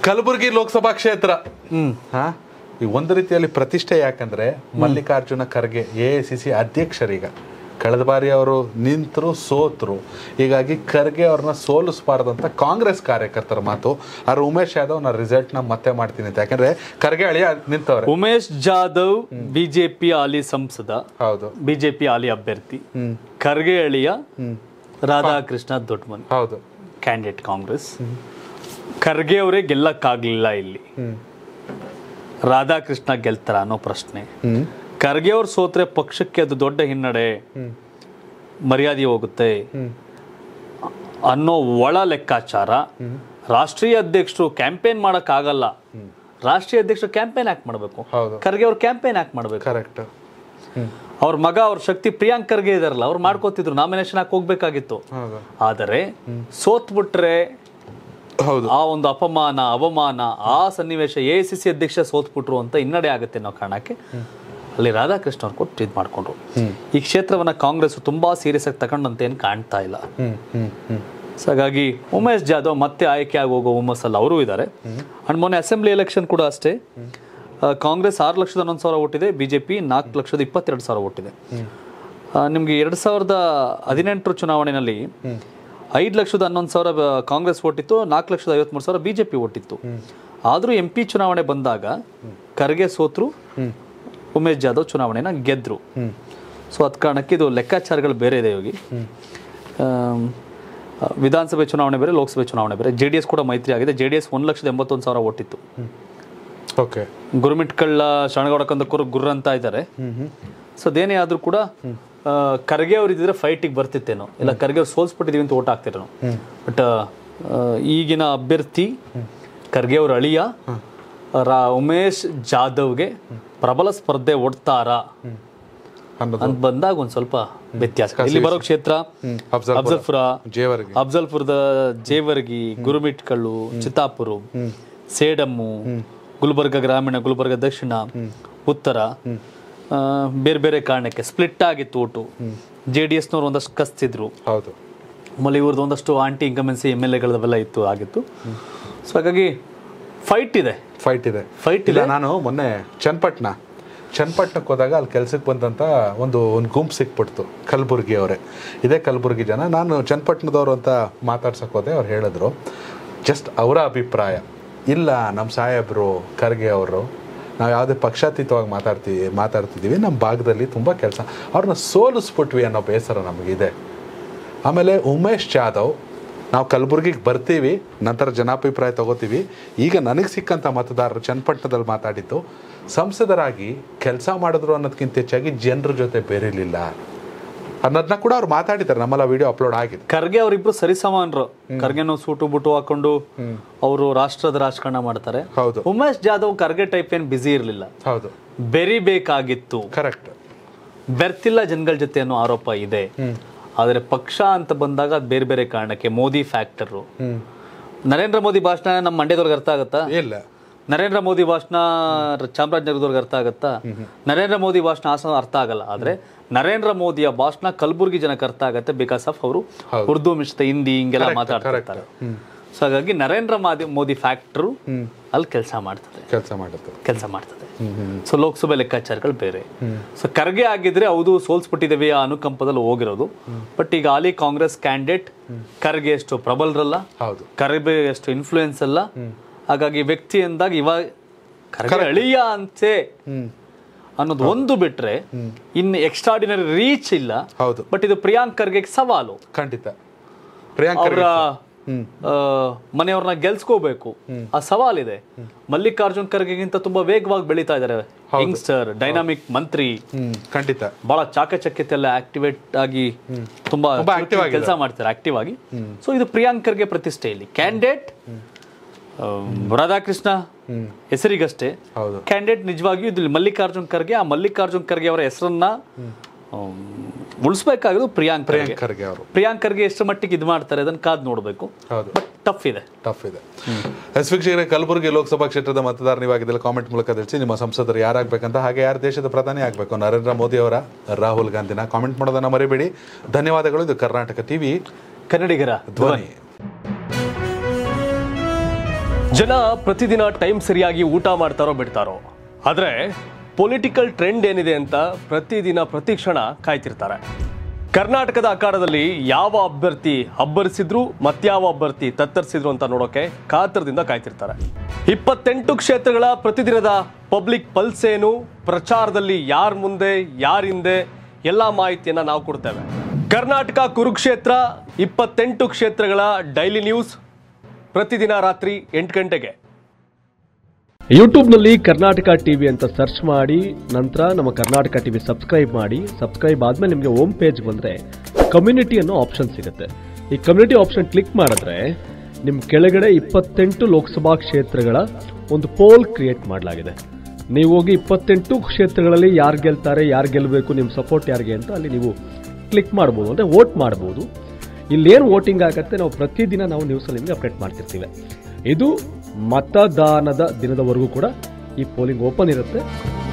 ಕಲಬುರಗಿ ಲೋಕಸಭಾ ಕ್ಷೇತ್ರ ಈ ಒಂದು ರೀತಿಯಲ್ಲಿ ಪ್ರತಿಷ್ಠೆ. ಯಾಕಂದ್ರೆ ಮಲ್ಲಿಕಾರ್ಜುನ ಖರ್ಗೆ AICC ಅಧ್ಯಕ್ಷರೀಗ ಕಳೆದ ಬಾರಿ ಅವರು ನಿಂತರು, ಸೋತರು. ಹೀಗಾಗಿ ಖರ್ಗೆ ಅವ್ರನ್ನ ಸೋಲಿಸಬಾರ್ದಂತ ಕಾಂಗ್ರೆಸ್ ಕಾರ್ಯಕರ್ತರ ಮಾತು. ಆದ್ರೆ ಉಮೇಶ್ ಯಾದವ್ ನಾ ರಿಸಲ್ಟ್ ನ ಮತ್ತೆ ಮಾಡ್ತೀನಿ ಅಂತ. ಯಾಕಂದ್ರೆ ಖರ್ಗೆ ಅಳಿಯ ನಿಂತವ್ರೆ. ಉಮೇಶ್ ಜಾಧವ್ ಬಿಜೆಪಿ ಹಾಲಿ ಸಂಸದ, ಹೌದು, ಬಿಜೆಪಿ ಹಾಲಿ ಅಭ್ಯರ್ಥಿ. ಖರ್ಗೆ ಅಳಿಯ ರಾಧಾಕೃಷ್ಣ ದೊಡ್ಡಮನಿ, ಹೌದು, ಕ್ಯಾಂಡಿಡೇಟ್ ಕಾಂಗ್ರೆಸ್. ಖರ್ಗೆ ಅವರೇ ಗೆಲ್ಲಕ್ಕಾಗ್ಲಿಲ್ಲ ಇಲ್ಲಿ. ರಾಧಾಕೃಷ್ಣ ಗೆಲ್ತಾರ ಅನ್ನೋ ಪ್ರಶ್ನೆ. ಖರ್ಗೆ ಅವ್ರು ಸೋತ್ರೆ ಪಕ್ಷಕ್ಕೆ ಅದು ದೊಡ್ಡ ಹಿನ್ನಡೆ, ಮರ್ಯಾದೆ ಹೋಗುತ್ತೆ ಅನ್ನೋ ಒಳ ಲೆಕ್ಕಾಚಾರ. ರಾಷ್ಟ್ರೀಯ ಅಧ್ಯಕ್ಷರು ಕ್ಯಾಂಪೇನ್ ಮಾಡಕ್ ಆಗಲ್ಲ. ರಾಷ್ಟ್ರೀಯ ಅಧ್ಯಕ್ಷರು ಕ್ಯಾಂಪೇನ್ ಯಾಕೆ ಮಾಡ್ಬೇಕು? ಖರ್ಗೆ ಅವ್ರು ಕ್ಯಾಂಪೇನ್ ಯಾಕೆ ಮಾಡ್ಬೇಕು? ಕರೆಕ್ಟ್. ಅವ್ರ ಮಗ, ಅವ್ರ ಶಕ್ತಿ ಪ್ರಿಯಾಂಕ್ ಖರ್ಗೆ ಇದಾರಲ್ಲ, ಅವ್ರು ಮಾಡ್ಕೋತಿದ್ರು, ನಾಮಿನೇಷನ್ ಹಾಕಿ ಹೋಗ್ಬೇಕಾಗಿತ್ತು. ಆದರೆ ಸೋತ್ಬಿಟ್ರೆ ಆ ಒಂದು ಅಪಮಾನ, ಅವಮಾನ, ಆ ಸನ್ನಿವೇಶ, AICC ಅಧ್ಯಕ್ಷ ಸೋತ್ಬಿಟ್ರು ಅಂತ ಹಿನ್ನಡೆ ಆಗುತ್ತೆ ಅನ್ನೋ ಕಾರಣಕ್ಕೆ ಅಲ್ಲಿ ರಾಧಾಕೃಷ್ಣ ಅವ್ರು ಕೊಟ್ಟು ಇದು ಮಾಡ್ಕೊಂಡ್ರು. ಈ ಕ್ಷೇತ್ರವನ್ನ ಕಾಂಗ್ರೆಸ್ ತುಂಬಾ ಸೀರಿಯಸ್ ಆಗಿ ತಗೊಂಡಂತ ಏನು ಕಾಣ್ತಾ ಇಲ್ಲ. ಸೊ ಹಾಗಾಗಿ ಉಮೇಶ್ ಜಾಧವ್ ಮತ್ತೆ ಆಯ್ಕೆ ಆಗಿ ಹೋಗೋ ಹುಮ್ಮಸ್ಸಲ್ಲಿ ಅವರು ಇದ್ದಾರೆ. ಅಂಡ್ ಮೊನ್ನೆ ಅಸೆಂಬ್ಲಿ ಎಲೆಕ್ಷನ್ ಕೂಡ ಅಷ್ಟೇ. ಕಾಂಗ್ರೆಸ್ 6,11,000 ಓಟಿದೆ, ಬಿಜೆಪಿ 4,22,000 ಓಟಿದೆ. ನಿಮ್ಗೆ 2018 ಚುನಾವಣೆಯಲ್ಲಿ 5,11,000 ಕಾಂಗ್ರೆಸ್ ಓಟಿತ್ತು, 4,53,000 ಬಿಜೆಪಿ ಓಟಿತ್ತು. ಆದ್ರೂ MP ಚುನಾವಣೆ ಬಂದಾಗ ಖರ್ಗೆ ಸೋತ್ರು, ಉಮೇಶ್ ಜಾಧವ್ ಚುನಾವಣೆನ ಗೆದ್ರು. ಸೊ ಅದ್ ಕಾರಣಕ್ಕೆ ಇದು ಲೆಕ್ಕಾಚಾರಗಳು ಬೇರೆ ಇದೆ ಹೋಗಿ. ವಿಧಾನಸಭೆ ಚುನಾವಣೆ ಬೇರೆ, ಲೋಕಸಭೆ ಚುನಾವಣೆ ಬೇರೆ. JDS ಕೂಡ ಮೈತ್ರಿ ಆಗಿದೆ. JDS 1,81,000 ಓಟಿತ್ತು. ಗುರುಮಿಟ್ಕಳ್ಳ ಶರಣಗೌಡ ಕಂದಕೂರು ಗುರ್ರ ಅಂತ ಇದ್ದಾರೆ. ಸೊ ಅದೇನೇ ಆದ್ರೂ ಕೂಡ ಖರ್ಗೆ ಅವ್ರು ಇದ್ರೆ ಫೈಟಿಗೆ ಬರ್ತಿತ್ತೇನೋ, ಇಲ್ಲ ಖರ್ಗೆ ಅವ್ರು ಸೋಲ್ಸ್ಬಿಟ್ಟಿದೀವಿ ಅಂತ ಓಟ್ ಹಾಕ್ತಿರೇನೋ. ಬಟ್ ಈಗಿನ ಅಭ್ಯರ್ಥಿ ಖರ್ಗೆ ಅವ್ರ ಅಳಿಯ ಉಮೇಶ್ ಜಾಧವ್ಗೆ ಪ್ರಬಲ ಸ್ಪರ್ಧೆ ಒಡ್ತಾರ ಅಂತ ಬಂದಾಗ ಒಂದ್ ಸ್ವಲ್ಪ ವ್ಯತ್ಯಾಸ. ಇಲ್ಲಿ ಬರೋ ಕ್ಷೇತ್ರ ಅಫ್ಜಲ್ಪುರದ ಜೇವರ್ಗಿ, ಗುರುಮಿಟ್ಕಳ್ಳು, ಚಿತ್ತಾಪುರ, ಸೇಡಮ್ಮು, ಗುಲ್ಬರ್ಗ ಗ್ರಾಮೀಣ, ಗುಲ್ಬರ್ಗ ದಕ್ಷಿಣ, ಉತ್ತರ ಬೇರೆ ಬೇರೆ ಕಾರಣಕ್ಕೆ ಸ್ಪ್ಲಿಟ್ ಆಗಿತ್ತು ಓಟು. JDSನವ್ರು ಒಂದಷ್ಟು ಕಸ್ತಿದ್ರು, ಆಮೇಲೆ ಇವ್ರದ್ದು ಒಂದಷ್ಟು ಆಂಟಿ ಇನ್ಕಮೆನ್ಸಿ MLAಗಳವೆಲ್ಲ ಇತ್ತು ಆಗಿತ್ತು. ಸೊ ಹಾಗಾಗಿ ಫೈಟ್ ಇದೆ. ನಾನು ಮೊನ್ನೆ ಚನ್ನಪಟ್ಟಣಕ್ಕೆ ಹೋದಾಗ ಅಲ್ಲಿ ಕೆಲ್ಸಕ್ಕೆ ಬಂದಂತ ಒಂದು ಗುಂಪು ಸಿಕ್ಬಿಡ್ತು, ಕಲಬುರ್ಗಿ ಅವರೇ. ಇದೇ ಕಲಬುರ್ಗಿ ಜನ. ನಾನು ಚನ್ನಪಟ್ಟಣದವರು ಅಂತ ಮಾತಾಡ್ಸಕ್ ಹೋದೆ. ಅವ್ರು ಹೇಳಿದ್ರು ಜಸ್ಟ್ ಅವರ ಅಭಿಪ್ರಾಯ ಇಲ್ಲ, ನಮ್ಮ ಸಾಹೇಬ್ರು ಖರ್ಗೆ ಅವರು, ನಾವು ಯಾವುದೇ ಪಕ್ಷಾತೀತವಾಗಿ ಮಾತಾಡ್ತಿದ್ದೀವಿ, ನಮ್ಮ ಭಾಗದಲ್ಲಿ ತುಂಬ ಕೆಲಸ, ಅವ್ರನ್ನ ಸೋಲಿಸ್ಬಿಟ್ವಿ ಅನ್ನೋ ಬೇಸರ ನಮಗಿದೆ. ಆಮೇಲೆ ಉಮೇಶ್ ಜಾಧವ್, ನಾವು ಕಲಬುರ್ಗಿಗೆ ಬರ್ತೀವಿ, ನಂತರ ಜನಾಭಿಪ್ರಾಯ ತಗೋತೀವಿ. ಈಗ ನನಗೆ ಸಿಕ್ಕಂಥ ಮತದಾರರು ಚನ್ನಪಟ್ಟಣದಲ್ಲಿ ಮಾತಾಡಿದ್ದು, ಸಂಸದರಾಗಿ ಕೆಲಸ ಮಾಡಿದ್ರು ಅನ್ನೋದಕ್ಕಿಂತ ಹೆಚ್ಚಾಗಿ ಜನರ ಜೊತೆ ಬೇರಿಲಿಲ್ಲ ಅನ್ನೋದನ್ನ ಕೂಡ ಅವ್ರು ಮಾತಾಡಿದ್ದಾರೆ. ನಮ್ಮೆಲ್ಲ ವಿಡಿಯೋ ಅಪ್ಲೋಡ್ ಆಗಿದೆ. ಖರ್ಗೆ ಅವರಿಬ್ರು ಸರಿಸಮಾನರು. ಖರ್ಗೆನೂ ಸೂಟು ಬುಟ್ಟು ಹಾಕೊಂಡು ಅವರು ರಾಷ್ಟ್ರದ ರಾಜಕಾರಣ ಮಾಡ್ತಾರೆ. ಉಮೇಶ್ ಜಾಧವ್ ಖರ್ಗೆ ಟೈಪ್ ಏನ್ ಬಿಸಿ ಇರಲಿಲ್ಲ. ಬೆರಿಬೇಕಾಗಿತ್ತು. ಕರೆಕ್ಟ್. ಬೆರ್ತಿಲ್ಲ ಜನಗಳ ಜೊತೆ ಅನ್ನೋ ಆರೋಪ ಇದೆ. ಆದ್ರೆ ಪಕ್ಷ ಅಂತ ಬಂದಾಗ ಅದು ಬೇರೆ ಬೇರೆ ಕಾರಣಕ್ಕೆ. ಮೋದಿ ಫ್ಯಾಕ್ಟರ್. ನರೇಂದ್ರ ಮೋದಿ ಭಾಷಣ ನಮ್ಮ ಮಂಡ್ಯದವ್ರಿಗೆ ಅರ್ಥ ಆಗತ್ತಾ? ಇಲ್ಲ. ನರೇಂದ್ರ ಮೋದಿ ಭಾಷಣ ಚಾಮರಾಜನಗರದವ್ರಿಗೆ ಅರ್ಥ ಆಗತ್ತಾ? ನರೇಂದ್ರ ಮೋದಿ ಭಾಷಣ ಹಾಸನ ಅರ್ಥ ಆಗಲ್ಲ. ಆದ್ರೆ ನರೇಂದ್ರ ಮೋದಿಯ ಭಾಷಣ ಕಲಬುರ್ಗಿ ಜನಕ್ಕೆ ಅರ್ಥ ಆಗತ್ತೆ, ಬಿಕಾಸ್ ಆಫ್ ಅವರು ಉರ್ದು ಮಿಶ್ರಿತ ಹಿಂದಿ ಹಿಂಗೆಲ್ಲ ಮಾತಾಡ್ತಾರೆ. ಸೊ ಹಾಗಾಗಿ ನರೇಂದ್ರ ಮೋದಿ ಫ್ಯಾಕ್ಟರ್ ಅಲ್ಲಿ ಕೆಲಸ ಮಾಡ್ತದೆ. ಸೊ ಲೋಕಸಭೆ ಲೆಕ್ಕಾಚಾರಗಳು ಬೇರೆ. ಸೊ ಖರ್ಗೆ ಆಗಿದ್ರೆ ಹೌದು ಸೋಲ್ಸ್ಬಿಟ್ಟಿದ್ದೇವೆ ಆ ಅನುಕಂಪದಲ್ಲಿ ಹೋಗಿರೋದು. ಬಟ್ ಈಗ ಹಾಲಿ ಕಾಂಗ್ರೆಸ್ ಕ್ಯಾಂಡಿಡೇಟ್ ಖರ್ಗೆ ಎಷ್ಟು ಪ್ರಬಲರಲ್ಲ, ಖರ್ಗೆ ಎಷ್ಟು ಇನ್ಫ್ಲೂಯೆನ್ಸ್ ಅಲ್ಲ. ಹಾಗಾಗಿ ವ್ಯಕ್ತಿ ಅಂದಾಗ ಇವಾಗ ಖರ್ಗೆ ಅಳಿಯ ಅಂತೆ ಅನ್ನೋದು ಒಂದು ಬಿಟ್ರೆ ಇನ್ನು ಎಕ್ಸ್ಟ್ರಾರ್ಡಿನರಿ ರೀಚ್ ಇಲ್ಲ. ಬಟ್ ಇದು ಪ್ರಿಯಾಂಕ್ ಖರ್ಗೆ ಸವಾಲು. ಖಂಡಿತ. ಅವರ ಮನೆಯವ್ರನ್ನ ಗೆಲ್ಸ್ಕೋಬೇಕು, ಆ ಸವಾಲಿದೆ. ಮಲ್ಲಿಕಾರ್ಜುನ್ ಖರ್ಗೆಗಿಂತ ತುಂಬಾ ವೇಗವಾಗಿ ಬೆಳೀತಾ ಇದಾರೆ. ಯಂಗ್ಸ್ಟರ್, ಡೈನಾಮಿಕ್ ಮಂತ್ರಿ. ಖಂಡಿತ. ಬಹಳ ಚಾಕಚಕ್ಯತೆ ಎಲ್ಲ ಆಕ್ಟಿವೇಟ್ ಆಗಿ ತುಂಬಾ ಕೆಲಸ ಮಾಡ್ತಾರೆ, ಆಕ್ಟಿವ್ ಆಗಿ. ಸೊ ಇದು ಪ್ರಿಯಾಂಕ್ ಖರ್ಗೆ ಪ್ರತಿಷ್ಠೆ. ಇಲ್ಲಿ ಕ್ಯಾಂಡಿಡೇಟ್ ರಾಧಾಕೃಷ್ಣ ಹೆಸರಿಗಷ್ಟೇ. ಕ್ಯಾಂಡಿಡೇಟ್ ನಿಜವಾಗಿಯೂ ಇದು ಮಲ್ಲಿಕಾರ್ಜುನ್ ಖರ್ಗೆ. ಆ ಮಲ್ಲಿಕಾರ್ಜುನ್ ಖರ್ಗೆ ಅವರ ಹೆಸರನ್ನ ಉಳಿಸಬೇಕಾಗಿರೋದು ಪ್ರಿಯಾಂಕ್ ಖರ್ಗೆ ಅವರು. ಪ್ರಿಯಾಂಕ್ ಖರ್ಗೆ ಎಷ್ಟು ಮಟ್ಟಿಗೆ ಇದು ಮಾಡ್ತಾರೆ ಅದನ್ನ ಕಾದ್ ನೋಡಬೇಕು. ಬಟ್ ಟಫ್ ಇದೆ. ವೀಕ್ಷಕರೇ, ಕಲಬುರಗಿ ಲೋಕಸಭಾ ಕ್ಷೇತ್ರದ ಮತದಾರ ನೀವಾಗಿದ್ದಲ್ಲಿ ಕಾಮೆಂಟ್ ಮೂಲಕ ತಿಳಿಸಿ ನಿಮ್ಮ ಸಂಸದರು ಯಾರಾಗಬೇಕಂತ, ಹಾಗೆ ಯಾರು ದೇಶದ ಪ್ರಧಾನಿ ಆಗಬೇಕು, ನರೇಂದ್ರ ಮೋದಿ ಅವರ, ರಾಹುಲ್ ಗಾಂಧಿನ? ಕಾಮೆಂಟ್ ಮಾಡೋದನ್ನ ಮರಿಬೇಡಿ. ಧನ್ಯವಾದಗಳು. ಇದು ಕರ್ನಾಟಕ ಟಿವಿ, ಕನ್ನಡಿಗರ ಧ್ವನಿ. ಜನ ಪ್ರತಿದಿನ ಟೈಮ್ ಸರಿಯಾಗಿ ಊಟ ಮಾಡ್ತಾರೋ ಬಿಡ್ತಾರೋ, ಆದರೆ ಪೊಲಿಟಿಕಲ್ ಟ್ರೆಂಡ್ ಏನಿದೆ ಅಂತ ಪ್ರತಿದಿನ ಪ್ರತಿ ಕ್ಷಣ ಕಾಯ್ತಿರ್ತಾರೆ. ಕರ್ನಾಟಕದ ಅಖಾಡದಲ್ಲಿ ಯಾವ ಅಭ್ಯರ್ಥಿ ಅಬ್ಬರಿಸಿದ್ರು ಮತ್ಯಾವ ಅಭ್ಯರ್ಥಿ ತತ್ತರಿಸಿದ್ರು ಅಂತ ನೋಡೋಕೆ ಕಾತರದಿಂದ ಕಾಯ್ತಿರ್ತಾರೆ. 28 ಕ್ಷೇತ್ರಗಳ ಪ್ರತಿದಿನದ ಪಬ್ಲಿಕ್ ಪಲ್ಸ್ ಏನು, ಪ್ರಚಾರದಲ್ಲಿ ಯಾರ ಮುಂದೆ ಯಾರ ಹಿಂದೆ ಎಲ್ಲ ಮಾಹಿತಿಯನ್ನ ನಾವು ಕೊಡ್ತೇವೆ. ಕರ್ನಾಟಕ ಕುರುಕ್ಷೇತ್ರ 28 ಕ್ಷೇತ್ರಗಳ ಡೈಲಿ ನ್ಯೂಸ್ ಪ್ರತಿದಿನ ರಾತ್ರಿ 8 ಗಂಟೆಗೆ ಯೂಟ್ಯೂಬ್ನಲ್ಲಿ ಕರ್ನಾಟಕ ಟಿವಿ ಅಂತ ಸರ್ಚ್ ಮಾಡಿ, ನಂತರ ನಮ್ಮ ಕರ್ನಾಟಕ ಟಿವಿ ಸಬ್ಸ್ಕ್ರೈಬ್ ಮಾಡಿ. ಸಬ್ಸ್ಕ್ರೈಬ್ ಆದ್ಮೇಲೆ ನಿಮಗೆ ಹೋಮ್ ಪೇಜ್ ಬಂದರೆ ಕಮ್ಯುನಿಟಿ ಅನ್ನೋ ಆಪ್ಷನ್ ಸಿಗುತ್ತೆ. ಈ ಕಮ್ಯುನಿಟಿ ಆಪ್ಷನ್ ಕ್ಲಿಕ್ ಮಾಡಿದ್ರೆ ನಿಮ್ಮ ಕೆಳಗಡೆ 28 ಲೋಕಸಭಾ ಕ್ಷೇತ್ರಗಳ ಒಂದು ಪೋಲ್ ಕ್ರಿಯೇಟ್ ಮಾಡಲಾಗಿದೆ. ನೀವು ಹೋಗಿ 28 ಕ್ಷೇತ್ರಗಳಲ್ಲಿ ಯಾರು ಗೆಲ್ತಾರೆ, ಯಾರು ಗೆಲ್ಲಬೇಕು, ನಿಮ್ಮ ಸಪೋರ್ಟ್ ಯಾರಿಗೆ ಅಂತ ಅಲ್ಲಿ ನೀವು ಕ್ಲಿಕ್ ಮಾಡ್ಬೋದು, ಅಂದರೆ ವೋಟ್ ಮಾಡ್ಬೋದು. ಇಲ್ಲೇನು ವೋಟಿಂಗ್ ಆಗುತ್ತೆ ನಾವು ಪ್ರತಿದಿನ ನಾವು ನ್ಯೂಸಲ್ಲಿ ನಿಮಗೆ ಅಪ್ಡೇಟ್ ಮಾಡ್ತಿರ್ತೀವಿ. ಇದು ಮತದಾನದ ದಿನದವರೆಗೂ ಕೂಡ ಈ ಪೋಲಿಂಗ್ ಓಪನ್ ಇರುತ್ತೆ.